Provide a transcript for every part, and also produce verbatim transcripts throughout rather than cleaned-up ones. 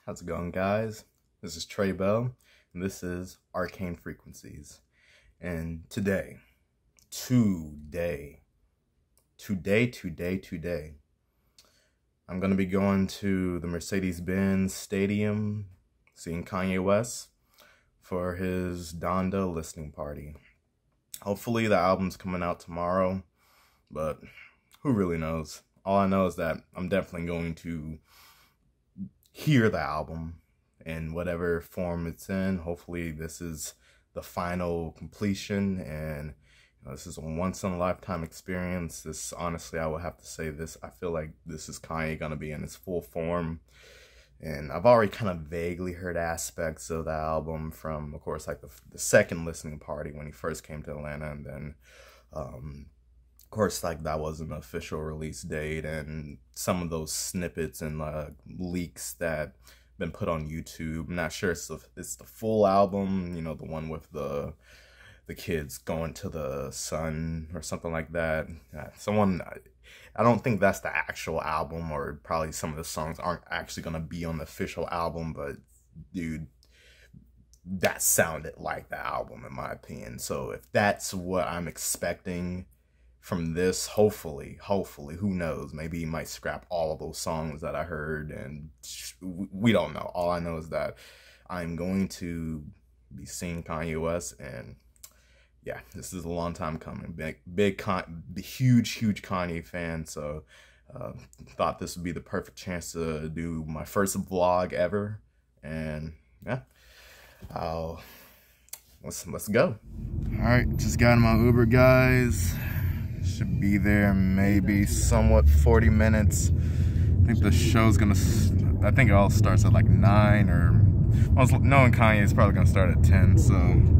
How's it going, guys? This is Trey Bell, and this is Arcane Frequencies. And today, today, today, today, today, I'm going to be going to the Mercedes-Benz Stadium, seeing Kanye West for his Donda listening party. Hopefully the album's coming out tomorrow, but who really knows? All I know is that I'm definitely going to hear the album in whatever form it's in. Hopefully this is the final completion, and you know, this is a once-in-a-lifetime experience. This, honestly, I would have to say this, I feel like this is Kanye gonna be in its full form. And I've already kind of vaguely heard aspects of the album from, of course, like the, the second listening party when he first came to Atlanta, and then um of course, like, that wasn't an official release date, and some of those snippets and uh, leaks that been put on YouTube. I'm not sure it's the, it's the full album, you know, the one with the the kids going to the sun or something like that. Uh, someone, I don't think that's the actual album, or probably some of the songs aren't actually going to be on the official album, but dude, that sounded like the album in my opinion. So if that's what I'm expecting from this, hopefully, hopefully, who knows, maybe he might scrap all of those songs that I heard, and we don't know. All I know is that I'm going to be seeing Kanye West, and yeah, this is a long time coming. Big, big, Con huge, huge Kanye fan, so uh, thought this would be the perfect chance to do my first vlog ever, and yeah, I'll, let's, let's go. All right, just got in my Uber, guys. Should be there maybe somewhat forty minutes. I think the show's gonna, I think it all starts at like nine, or I was knowing Kanye is probably gonna start at ten, so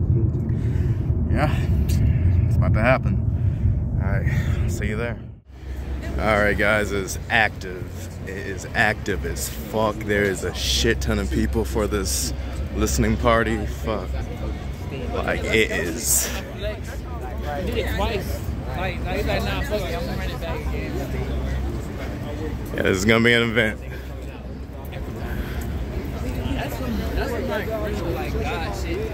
yeah, it's about to happen. All right, see you there. All right, guys, it's active. It is active as fuck. There is a shit ton of people for this listening party. Fuck, like it is. Did it twice. Like, like, like, nah, fuck it, I'm gonna run it back again. Yeah, this is gonna be an event. That's some, that's some like real, like, God shit.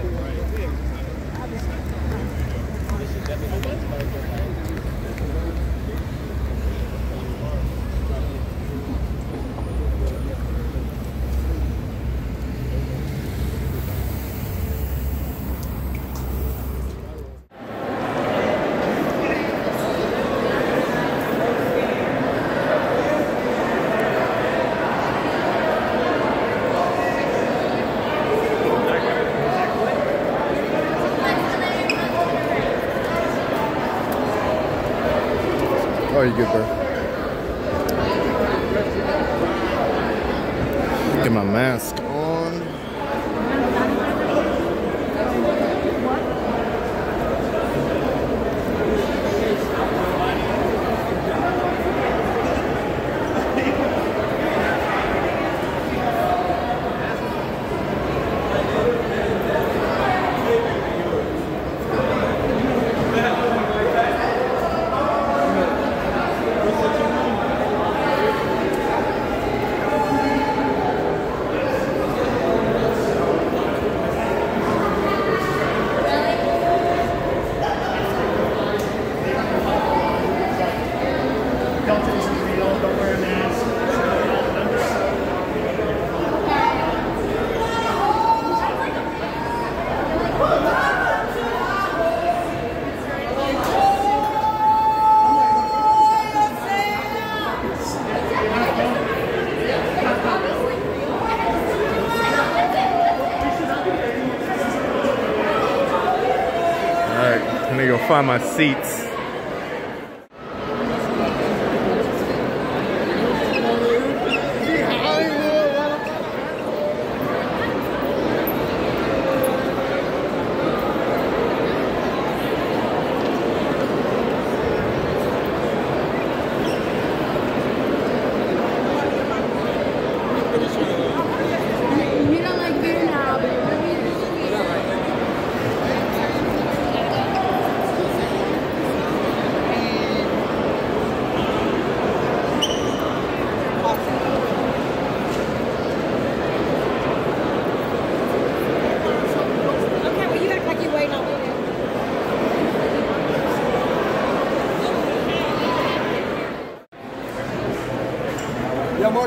Oh, you good, bro? Get my mask on. I'm gonna go find my seats.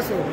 Marshall.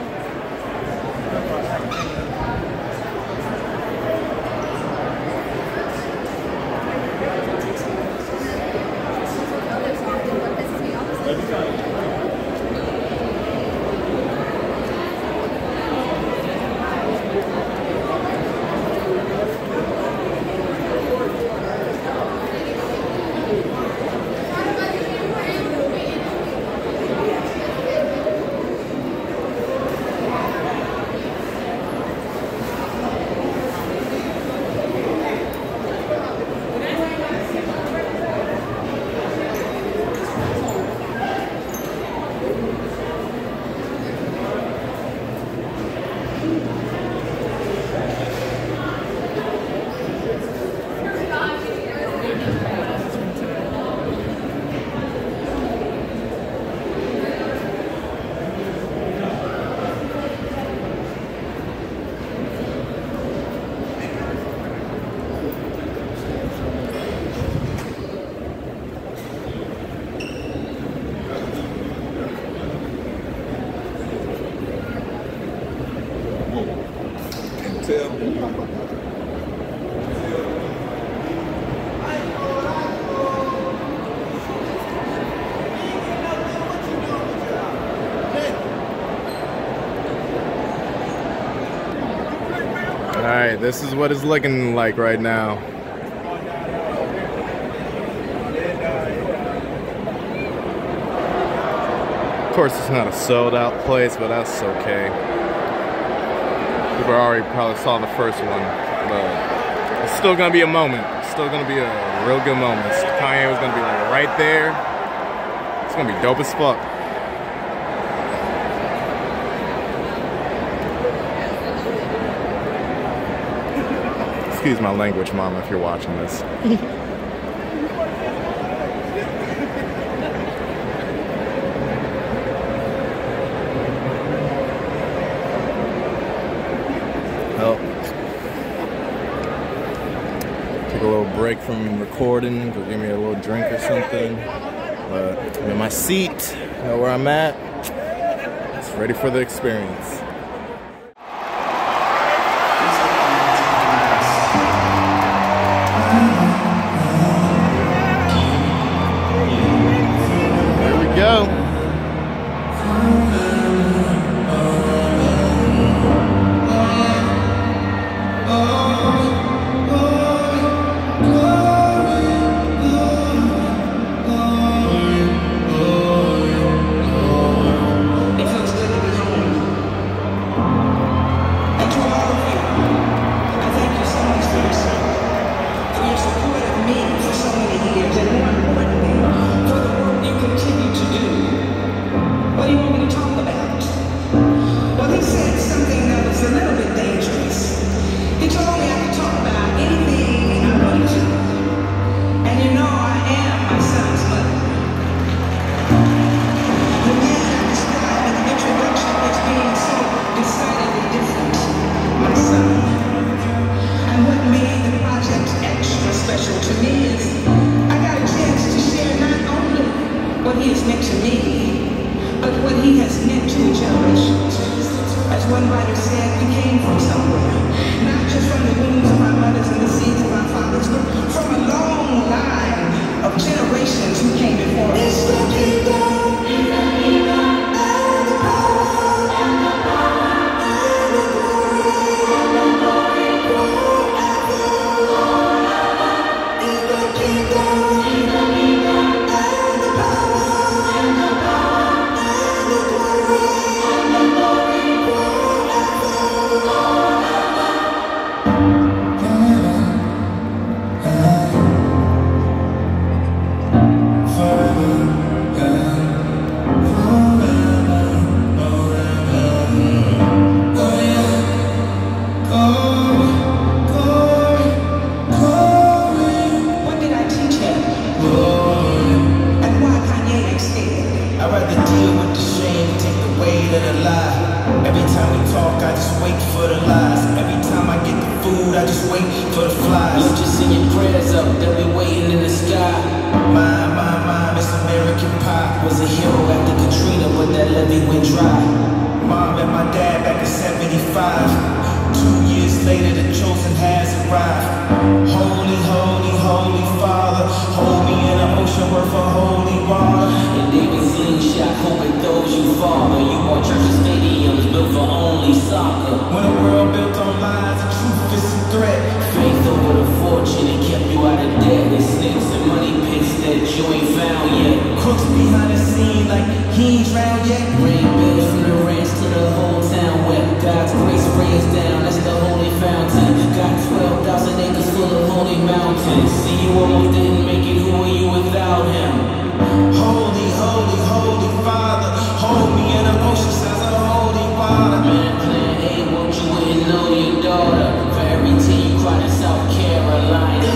Alright, this is what it's looking like right now. Of course, it's not a sold out place, but that's okay. People already probably saw the first one, but it's still gonna be a moment. It's still gonna be a real good moment. Kanye was gonna be like right there. It's gonna be dope as fuck. Excuse my language, Mama, if you're watching this. Oh. Take a little break from recording, go give me a little drink or something. But I'm in my seat, know where I'm at. Just ready for the experience. Go. One writer said, we came from somewhere, not just from the wombs of our mothers and the seeds of our fathers, but from a long line of generations who came before us. It's the kingdom, it's the kingdom, and the power, and the power, and the glory, and the glory, forever, forever. It's the kingdom, it's the kingdom, and the power, and the power, and the glory, and the glory. Forever and back in seventy-five. Two years later, the chosen has arrived. Holy, holy, holy Father, hold me in an ocean worth of holy water. And they be slingshot, hoping those you father. You want churches, stadiums built for only soccer. When a world built on lies, the truth is a threat. Faith over the fortune, it kept you out of debt. With snakes and money pits that you ain't found yet. Crooks behind the scene like he ain't drowned yet. Rain bills from the ranch to the whole town wet. God's grace rains down, that's the holy fountain. Got twelve thousand acres full of holy mountains. See, you almost didn't make it, who are you without him? Holy, holy, holy Father, hold me in an ocean size of holy water. Man, plan A, won't you wouldn't know your daughter? For every tear you cried in South Carolina.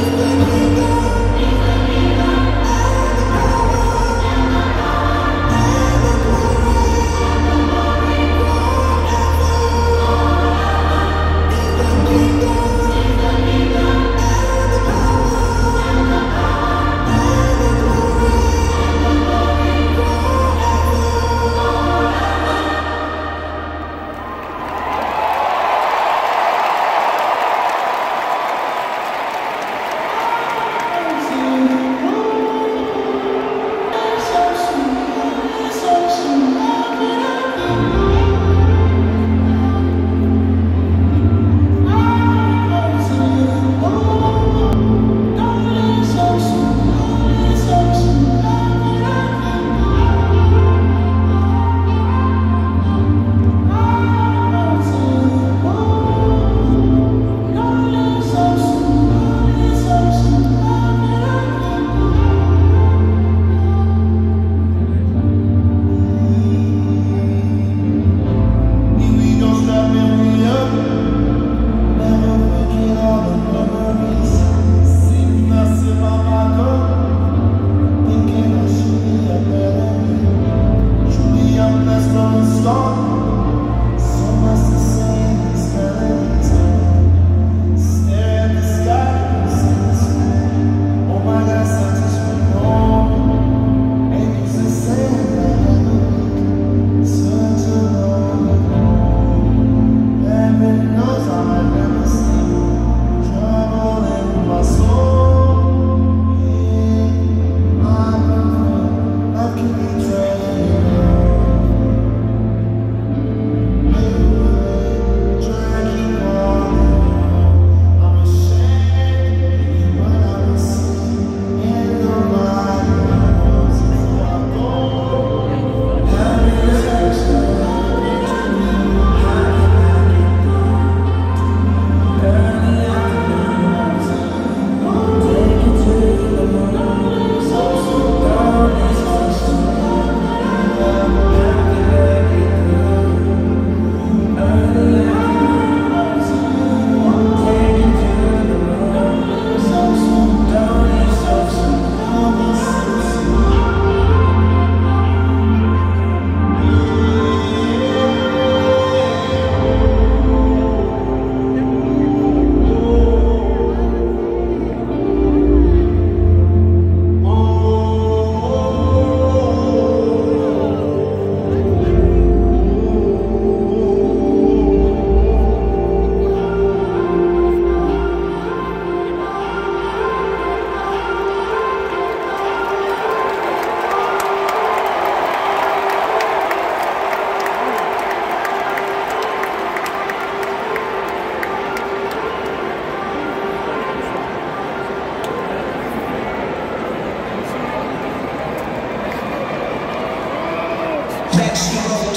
That she wrote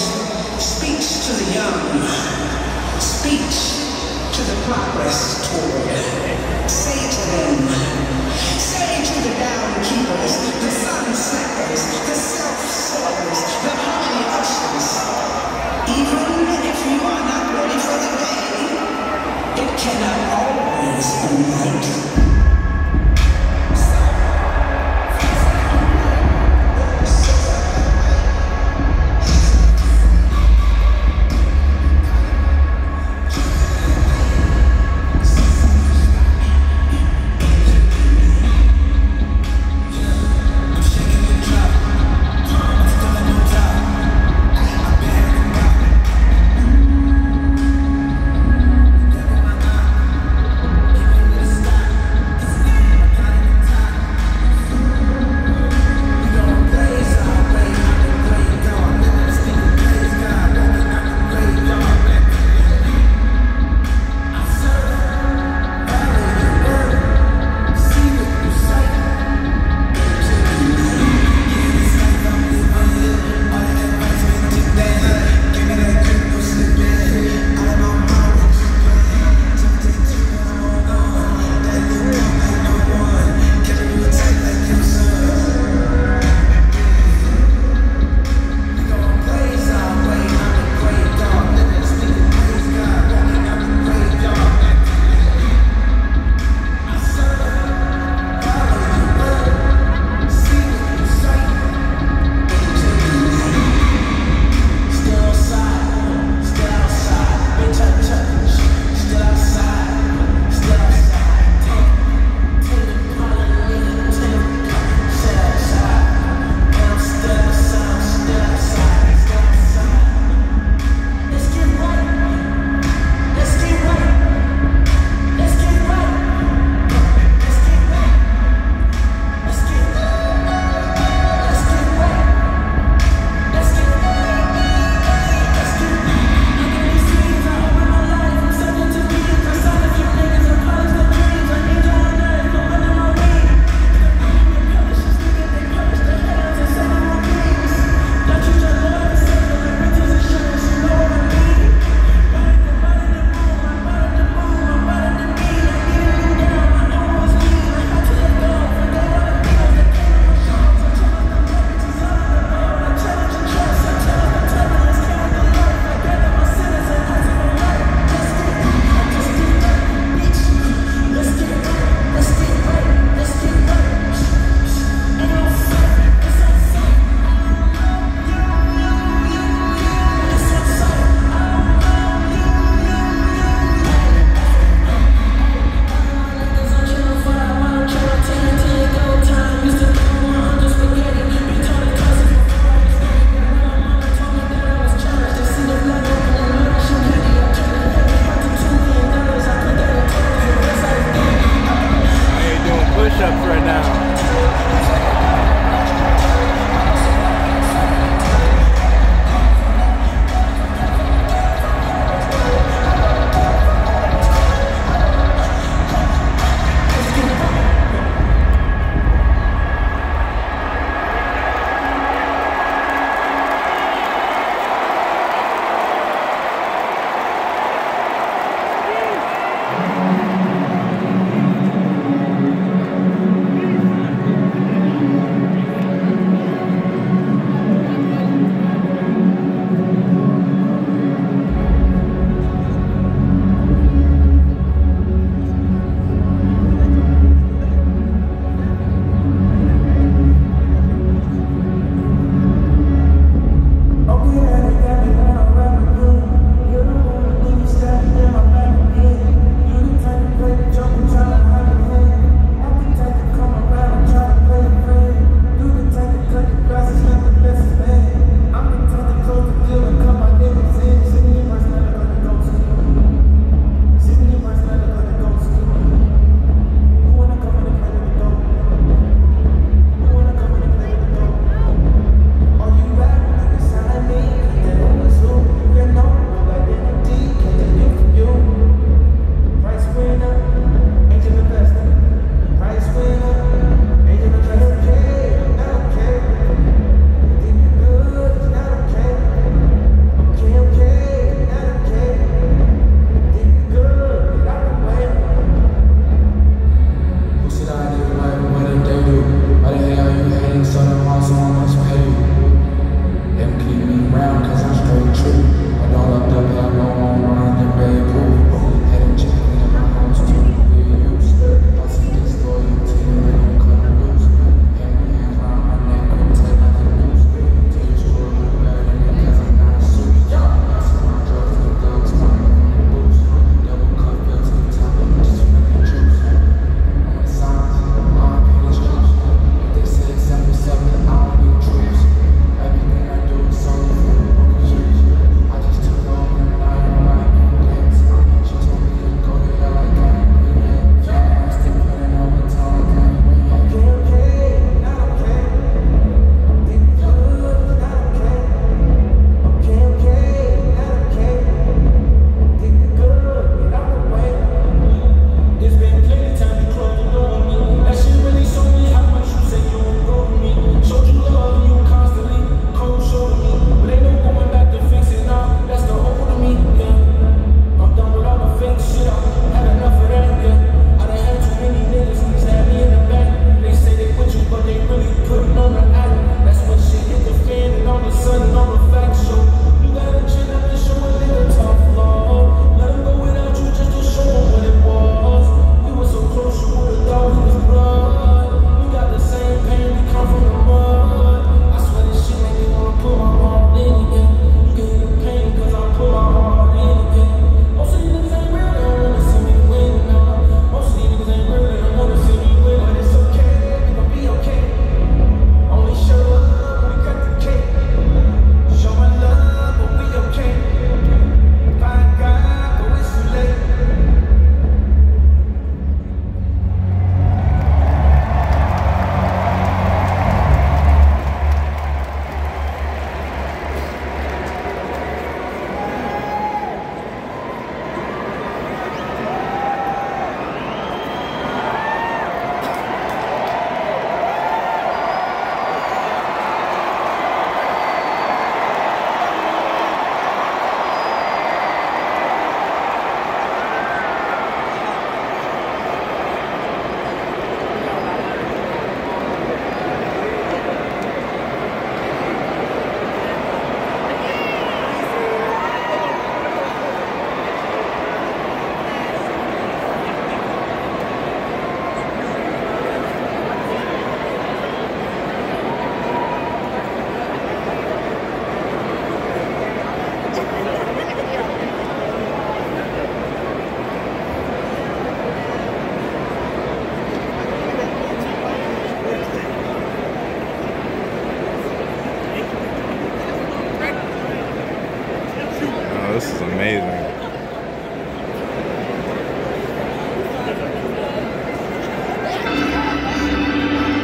speech to the young, speech to the progress toward. Say to them, say to the downkeepers, the sun slackers, the self-sorters, the harmony ushers, even if you are not ready for the day, it cannot always be night.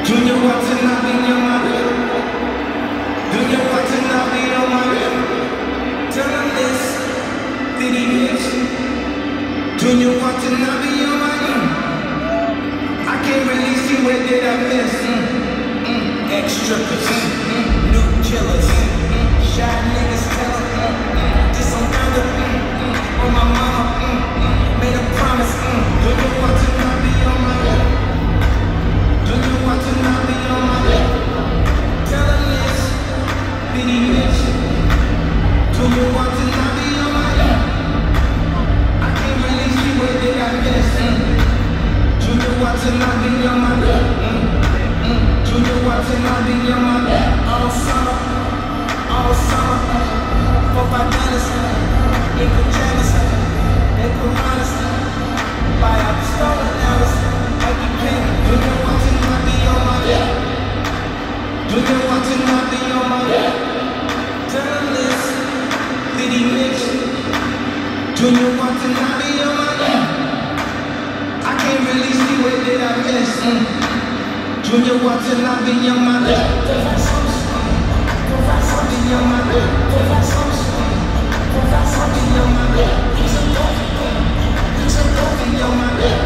Do you want to not be on my lip? Do you want to not be on my lip? Tell them this, bitty bitch. Do you want to not be on my lip? I can't really see where did I miss. Mm, mm, extra mm, mm, new killers. Mm, shy niggas tell them. Mm, mm, this on Donda. Mm, mm, on my mama. Mm, mm, made a promise. Mm, do you want to not be on my lip? Do you want to not be on my lip? Tell them this, bitty bitch. Do you want to not be on my lip? I can't really see where did I miss. Mm. Do you want to not be on my lip? Mm. Mm. Do you want to not be on my lip? All summer, all summer, for five dollars, in pajamas, in piranhas, buy up stolen hours, like you can. Do you want to not be on my lip? Do you want to not be on my lip? Tell them this, bitty bitch. Do you want to not be on my lip? I can't really see where did I miss. Mm. Do you want to not be on my lip? Be on my lip. Be on my lip. Be on my lip.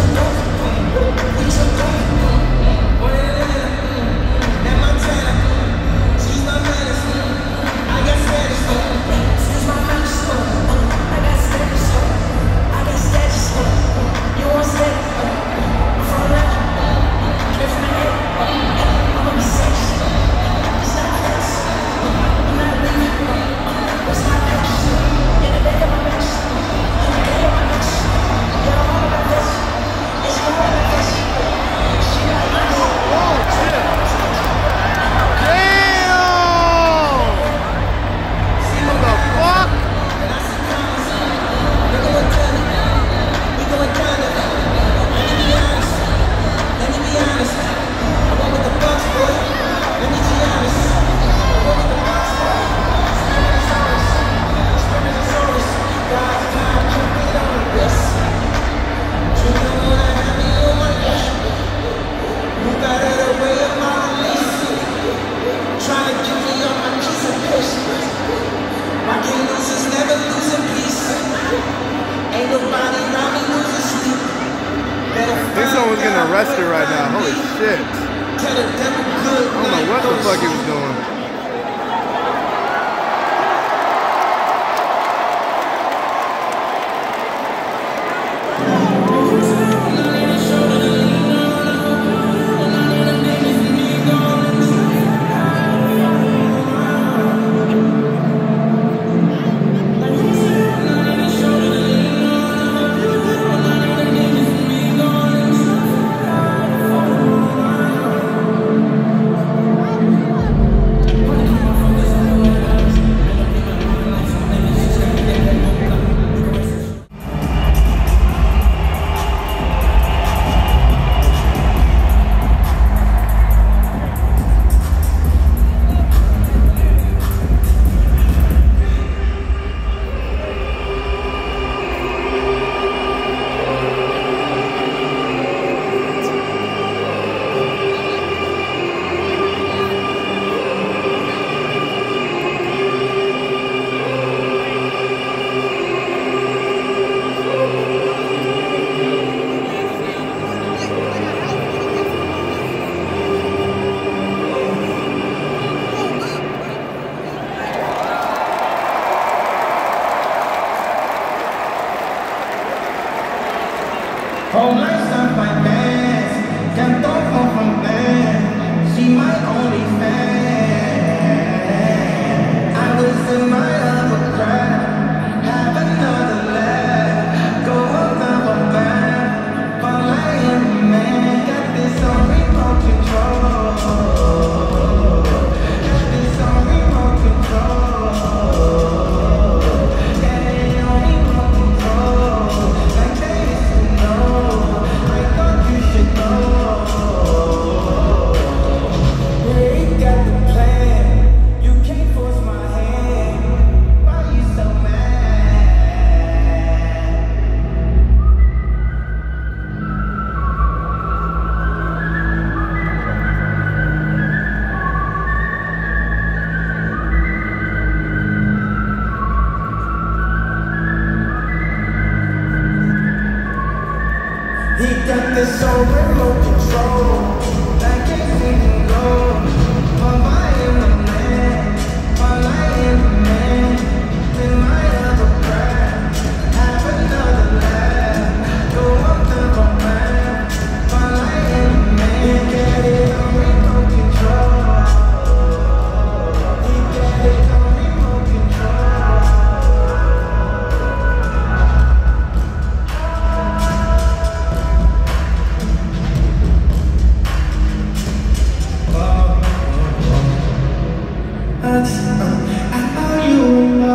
Arrested right now. Holy shit. I don't know what the fuck he was doing. Whole life stuff like Benz, can't throw home from Benz. She my only fan. I was in my other crowd, have another laugh, go another back. But I am a man, got this on remote control. Got this on remote control. Got this so remote control. I can't seem to go. My mind in the man, my light in the man. In my other breath, have another laugh. No one done for man. My light in the man. You get it on remote control. You get it on remote control. I know you know.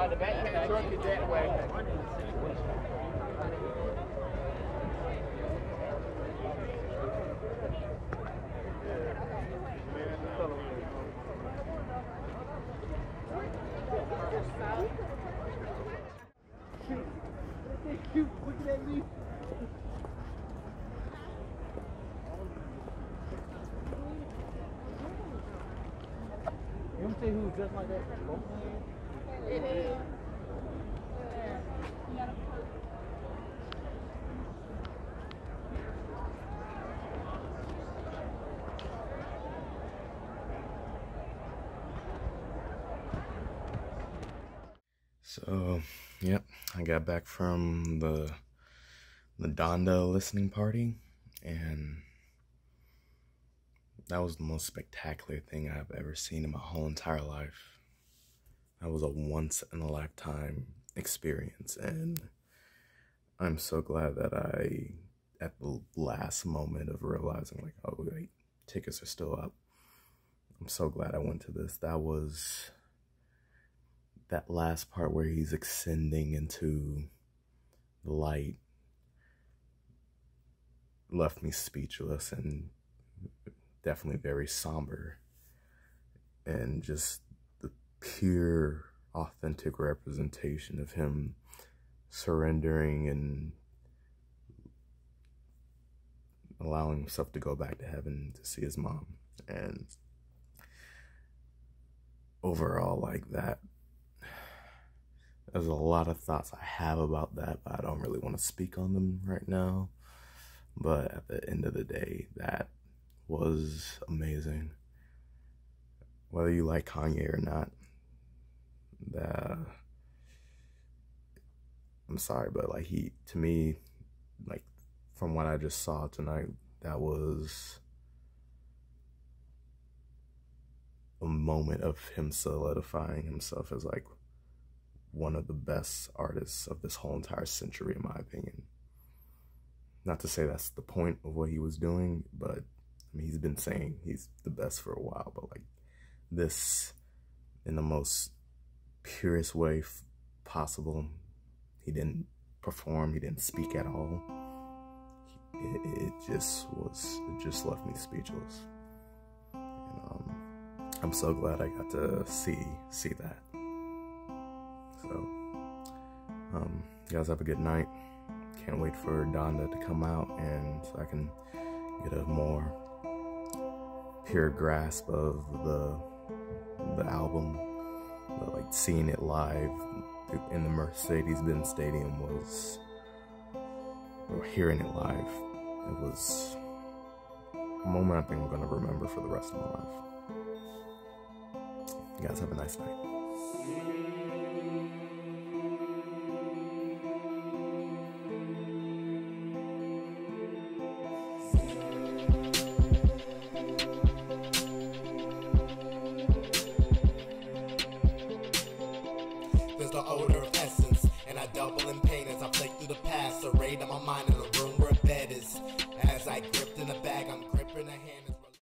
Uh, the back truck is that way. Cute, looking at me. You want to say who was dressed like that? It is. So, yep, I got back from the the Donda listening party, and that was the most spectacular thing I've ever seen in my whole entire life. That was a once-in-a-lifetime experience, and I'm so glad that I, at the last moment of realizing, like, oh, wait, tickets are still up, I'm so glad I went to this. That was... that last part where he's ascending into the light left me speechless and definitely very somber. And just the pure, authentic representation of him surrendering and allowing himself to go back to heaven to see his mom. And overall, like that, there's a lot of thoughts I have about that, but I don't really want to speak on them right now. But at the end of the day, that was amazing. Whether you like Kanye or not, that, I'm sorry, but like he, to me, like from what I just saw tonight, that was a moment of him solidifying himself as like one of the best artists of this whole entire century, in my opinion. Not to say that's the point of what he was doing, but I mean, he's been saying he's the best for a while, but like this, in the most purest way possible, he didn't perform, he didn't speak at all. It, it just was, it just left me speechless. And um, I'm so glad I got to see, see that. So, um, you guys have a good night. Can't wait for Donda to come out and so I can get a more pure grasp of the the album. But like seeing it live in the Mercedes-Benz Stadium was, or hearing it live, it was a moment I think I'm gonna remember for the rest of my life. You guys have a nice night.